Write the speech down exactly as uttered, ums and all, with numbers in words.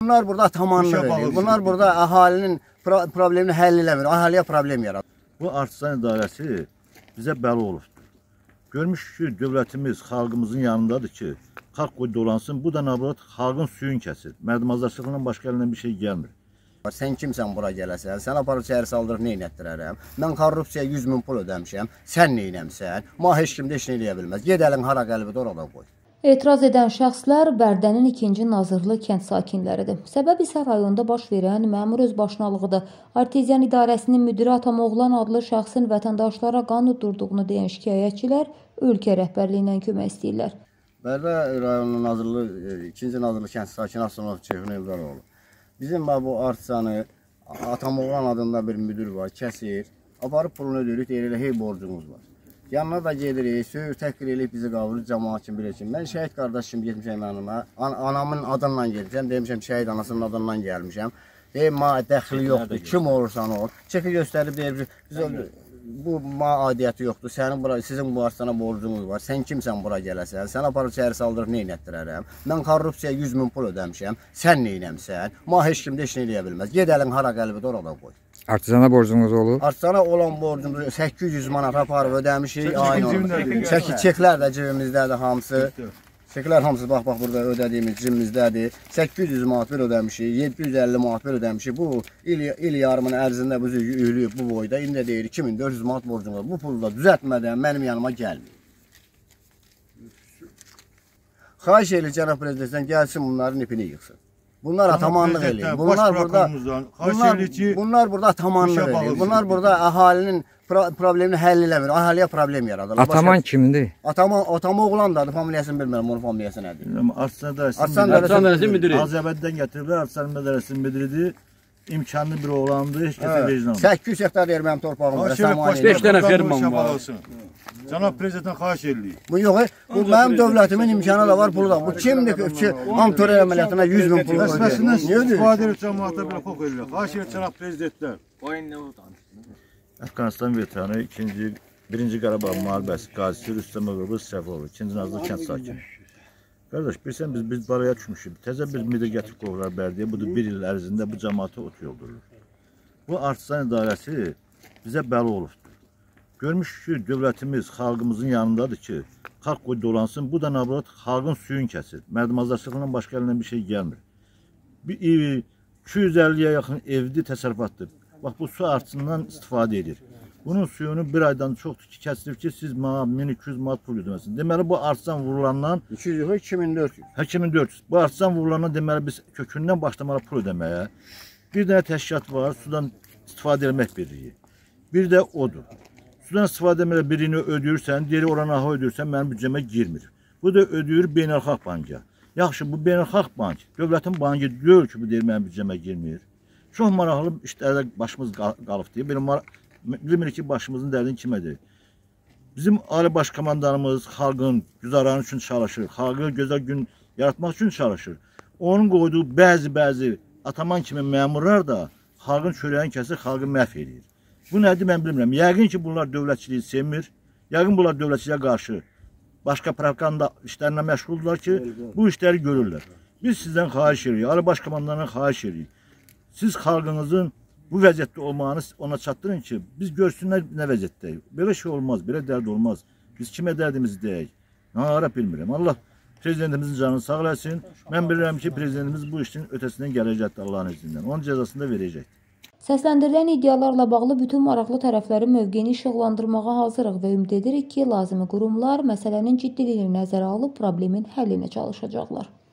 Bunlar burada atamanlıq edir. Bunlar burada əhalinin pro problemini həll eləmir. Əhaliyə problem yaradır. Bu Artsaq idarəsi bizə bəli olubdur. Görmüşük ki, dövlətimiz xalqımızın yanındadır ki, xalq qoy dolansın. Bu da nabat xalqın suyun kəsir. Mərdimazlaşlıqla başqa əlindən bir şey gəlmir. Sən kimsən bura gələsən? Sən aparıb çəyir saldırıb nə etdirərəm? Mən korrupsiyaya yüz min pul ödəmişəm. Sən nə etməsən? Ma heç kim də heç nə eləyə bilməz. Ged əlin hara qəlbi orada qoy. Etiraz edən şəxslər Bərdənin ikinci Nazırlı kənd sakinləridir. Səbəb isə rayonda baş verən məmur özbaşınalığıdır. Arteziyan İdarəsinin müdiri Atamoğlan adlı şəxsin vətəndaşlara qan udurduğunu deyən şikayətçilər ölkə rəhbərliyindən kömək istəyirlər. Bərdə rayonunun Nazırlı, ikinci Nazırlı kənd sakini Aslanov Ceyhun Eldaroğlu. Bizim bu Artsanı Atamoğlan adında bir müdür var, kəsir. Aparıb pulunu ödürük, deyilir, hey borcumuz var. Yanına da gedirik, söhür təhqir eləyib bizi qavurur, cəmaat kimi biləcəm. Mən şəhid qardaş kimi getmişəm yanıma, An anamın adından gelmişəm, demişəm şəhid anasının adından gəlmişəm. Deyim, ma dəxli yoxdur, kim olursan ol. Çeki göstərib deyir, biz bu ma adiyyəti yoxdur, sənin bura, sizin bu Artsana borcunuz var, sən kimsən bura gələsən, sən aparıb çəyir saldırıb nə etdirərəm? Mən korrupsiyaya yüz min pul ödəmişəm, sən nə etməsən? Ma heç kim də heç nə eləyə bilməz. Ged əlin hara qəlbi orada qoy. Artsana borcunuz olur? Artsana olan borcumuz səkkiz yüz manat aparıb ödəmişik. Çeki çeklər də cibimizdədir hamısı. Çeklər hamısı bax bax burada ödədiyimiz cibimizdədir. səkkiz yüz manat bir ödəmişik, yeddi yüz əlli manat bir ödəmişik. Bu il, il yarımının ərzində bu üylüyüb bu boyda. İndi deyir iki min dörd yüz manat borcum var. Bu pulu da düzəltmədən mənim yanıma gəlmir. Xahiş edir cənab prezidentdən gəlsin bunların ipini yıxsın. Bunlar atamanlıq eləyir. Bunlar burada bunlar, bunlar burada atamanlıq eləyir. Bunlar burada əhalinin pro problemini həll eləmir. Əhaliyə problem yaradır. Ataman kimdir? Ataman Atamoğlandır. Familiyasını bilmirəm, onun familiyası nədir? Artsaq idarəsinin müdiri. Azərbaycandan gətiriblər. Artsaq idarəsinin müdiridir. İmkanlı bir oğlandır. Heç kəsə vecdan. səkkiz yüz hektar yer mənim torpağımda. beş dənə fermam var. Cənab prezidentdən xahiş edirik. Bu yox, bu mənim dövlətimin imkanı da var, pulu da. Bu kimdir ki, amatör əməliyyatına yüz min pul verir? Vəzifəsindən istifadə edib cəmaata belə xox edirlər. Xahiş edir cənab prezidentlər. Əfqanistan veteranı, ikinci, birinci Qarabağ müharibəsi qazisi Rüstəm Övrəqlı Səfəroğlu, ikinci Nazlı kənd sakini. Qardaş, bilsən biz biz baraya düşmüşük. Təzə bir müdir gətirib qoyurlar Bərdiyə. Bu da bir il ərzində bu cəmaatı ot yoldurur. Bu Artsaq idarəsi bizə bəli olubdur. Görmüşük ki, dövlətimiz xalqımızın yanındadır ki, xalq qoy dolansın. Bu da nabat xalqın suyun kəsir. Mərdimazlaşlıqla başqa əlindən bir şey gəlmir. iki yüz əlliyə yaxın evli təsərrüfatdır. Bax, bu su artsından istifadə edir. Bunun suyunu bir aydan çoxdur ki, kəsilib ki, siz min iki yüz manat pul ödəməsiniz. Deməli, bu Artsaq vurulandan... iki yüz yox, iki min dörd yüz. iki min dörd yüz. Bu Artsaq vurulandan deməli, biz kökündən başlamalı pul ödəməyə. Bir dənə təşkilat var, sudan istifadə etmək birliyi. Bir də odur. Sudan istifadə etmək birini ödəyirsən, diğeri oranı aha ödəyirsən, mənim büdcəmə girmir. Bu da ödəyir Beynəlxalq Bank'a. Yaxşı, bu Beynəlxalq Bank, dövlətin bankı deyil ki, bu deyir, mənim büdcəmə girmir. Çox maraqlı işlərdə başımız qalıb deyir. Bilmir ki, başımızın dərdini kimədir. Bizim Ali Baş Komandanımız xalqın güzaranı üçün çalışır, xalqı gözəl gün yaratmaq üçün çalışır. Onun qoyduğu bəzi-bəzi ataman kimi məmurlar da xalqın çörəyini kəsir, xalqı məhv edir. Bu nədir, mən bilmirəm. Yəqin ki, bunlar dövlətçiliyi sevmir. Yəqin bunlar dövlətçiliyə qarşı başqa propaganda işlərlə məşğuldurlar ki, bu işləri görürlər. Biz sizdən xahiş edirik, Ali Baş Komandandan xahiş edirik. Siz xalqınızın bu vəziyyətdə olmağını ona çatdırın ki, biz görsünlər nə vəziyyətdəyik. Belə şey olmaz, belə dərd olmaz. Biz kimə dərdimizi deyək? Nara bilmirəm. Allah prezidentimizin canını sağ eləsin. Mən bilirəm ki, prezidentimiz bu işin ötəsindən gələcəkdir Allahın iznindən. Onun cəzasını da verəcək. Səsləndirilən iddialarla bağlı bütün maraqlı tərəflərin mövqeyini işıqlandırmağa hazırıq və ümid edirik ki, lazımi qurumlar məsələnin ciddiliyini nəzərə alıb problemin həllinə çalışacaqlar.